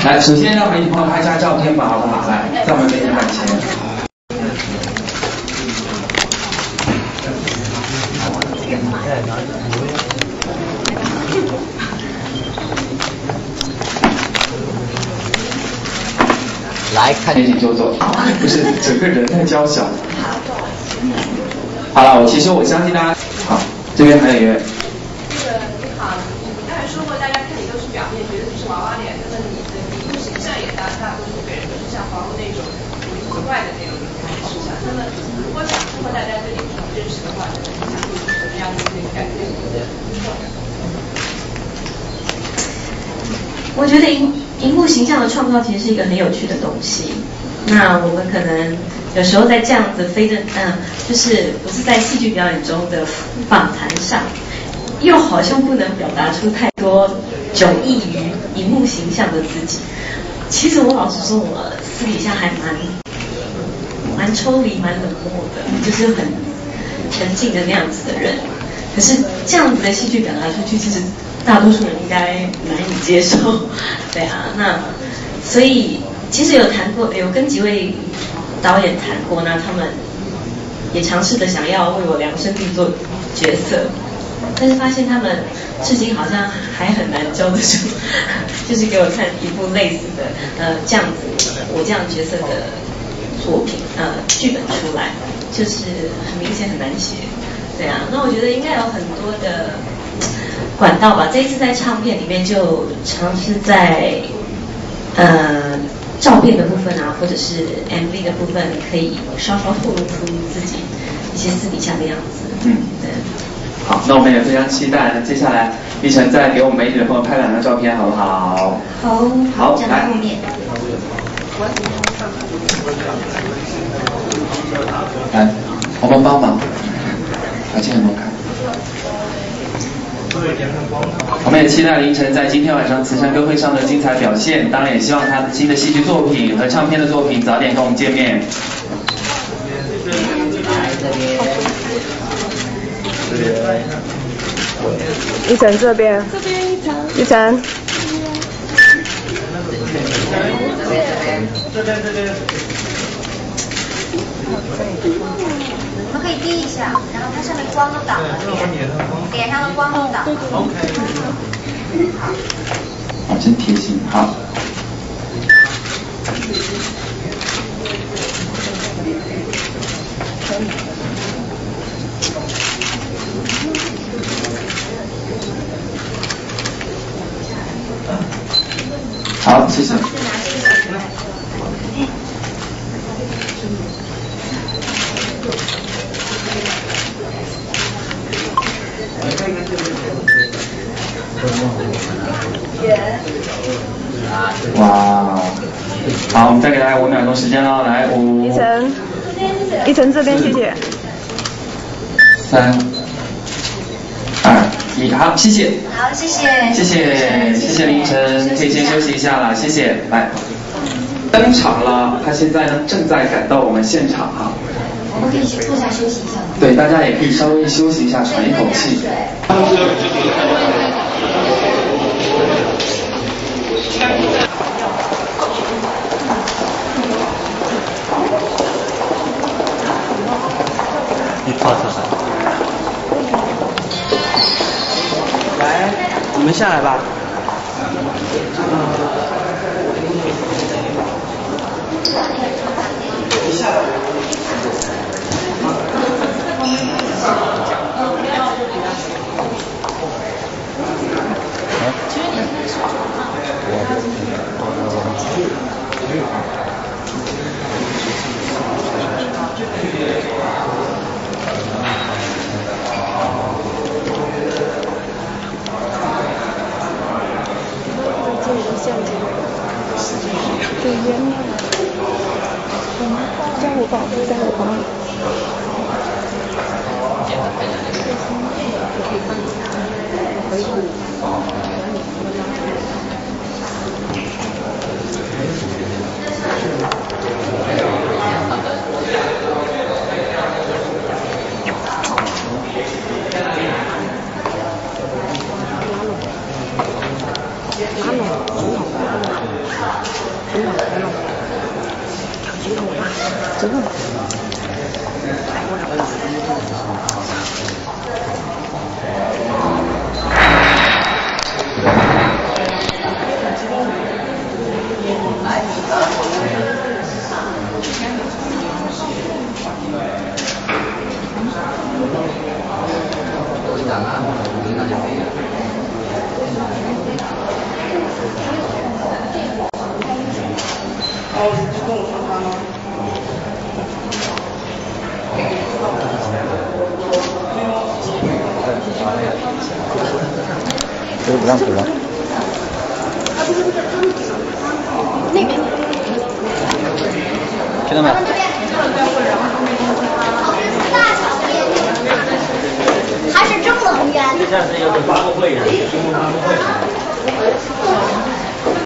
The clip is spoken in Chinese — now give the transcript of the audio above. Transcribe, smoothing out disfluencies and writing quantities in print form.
来，首先让媒体朋友拍一下照片吧，好不好？来，在我们媒体面前。 来看媒体坐坐，不是整个人太娇小。好了，其实我相信大家，好，这边还有一位。 你好，你刚才说过，大家看你都是表面，觉得你是娃娃脸，那么你的人物形象也大多数给人都是像黄蓉那种古灵精怪的那种形象。那么如果想通过大家对你这种认识的话，你想做出什么样的一个改变？ 我觉得荧幕形象的创造其实是一个很有趣的东西。那我们可能有时候在这样子就是不是在戏剧表演中的访谈上，又好像不能表达出太多迥异于荧幕形象的自己。其实我老实说，我私底下还蛮抽离、蛮冷漠的，就是很沉静的那样子的人。可是这样子的戏剧表达出去，其实大多数人应该难以接受。对啊，那所以其实有跟几位导演谈过，那他们也尝试着想要为我量身定做角色，但是发现他们至今好像还很难教得出，就是给我看一部类似的这样子我这样角色的作品剧本出来，就是很明显很难写。对啊，那我觉得应该有很多的管道吧。这一次在唱片里面就尝试在照片的部分啊，或者是 MV 的部分，可以稍稍透露出自己一些私底下的样子。对。 好，那我们也非常期待，接下来立晨再给我们媒体的朋友拍2张照片，好不好？ 好，来。后面。 来，我们帮忙，把镜头看。我们也期待凌晨在今天晚上慈善歌会上的精彩表现，当然也希望他的新的戏剧作品和唱片的作品早点跟我们见面。 一晨这边，一晨， 我们可以低一下，然后它上面光都挡了，脸上的光都挡了。 好，真贴心，好。好，谢谢。哇，好，我们再给大家5秒钟时间了，来5。 一晨这边，谢谢。 3、2、1，好，谢谢。 好，谢谢。 谢谢凌晨，可以先休息一下了，谢谢。来，登场了，他现在呢正在赶到我们现场啊。 我们可以坐下休息一下吗？ 对，大家也可以稍微休息一下，喘一口气。 一套出来。 来，你们下来吧。下来。 对烟呢？在我旁，在我旁。拉拢。 真的。 哦，你就跟我说他吗？ 这个不让走了。 那边。 听到没有？ 还是这么远。 这下是要发布会，新闻发布会。